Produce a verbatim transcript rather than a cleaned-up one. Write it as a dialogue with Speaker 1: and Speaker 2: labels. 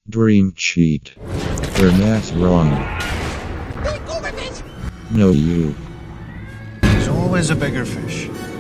Speaker 1: Dream cheat. Their math's wrong. No you.
Speaker 2: There's always a bigger fish.